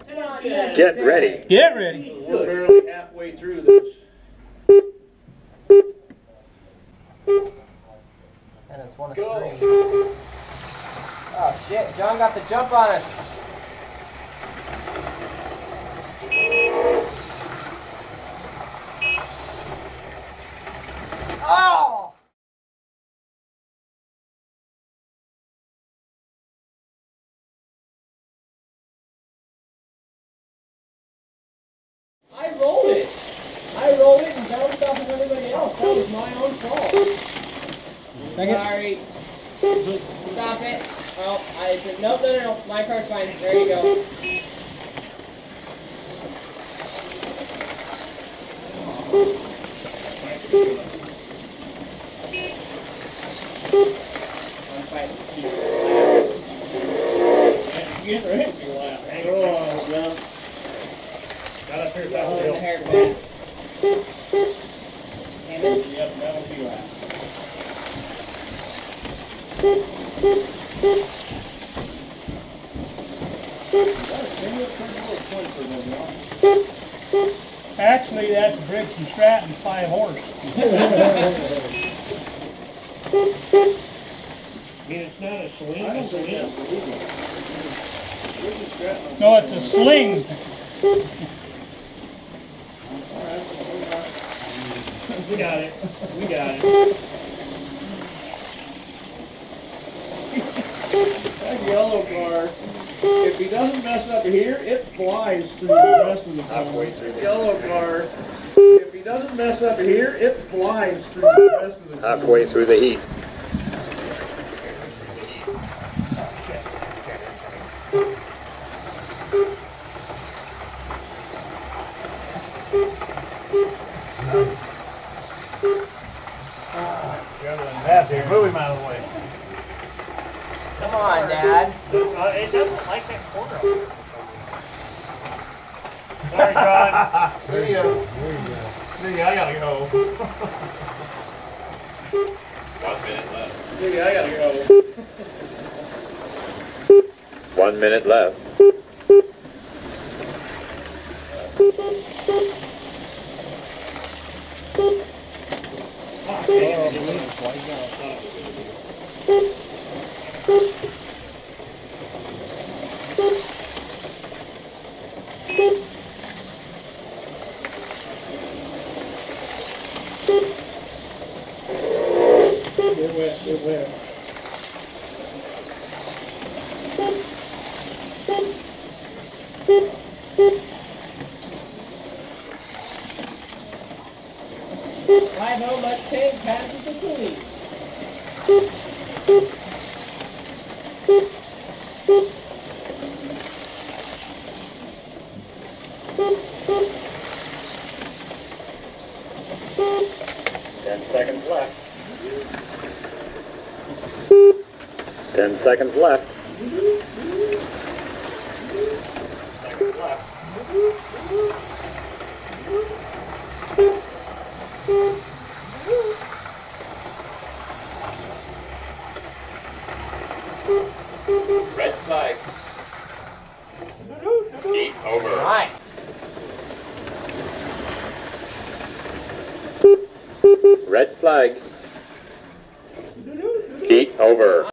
Get ready. Get ready. We're barely halfway through this. And it's one of 3. Oh shit, John got the jump on us. Oh! I rolled it and bounced off of everybody else. That was my own fault. Sorry. Stop it. Oh, I said, no. My car's fine. There you go. I'm fighting. Get ready to laugh. Oh, no. Got up here about the hill. Yep, that'll be right. Actually, that's Briggs and Stratton's 5 horse. I mean, it's not a swing. I don't think that's illegal. No, it's a sling. We got it. We got it. That yellow car, if he doesn't mess up here, it flies through the rest of the car. Yellow car, if he doesn't mess up here, it flies through the rest of the car. Halfway through the heat. Move him out of the way. Come on, Dad. It doesn't like that corner. Sorry, John. See ya. See ya, I gotta go. 1 minute left. See ya, I gotta go. 1 minute left. It went. 5-0 Mustang passes the lead. Seconds left. 10 seconds left. Red flag. Heat over. Right. Red flag. Heat over.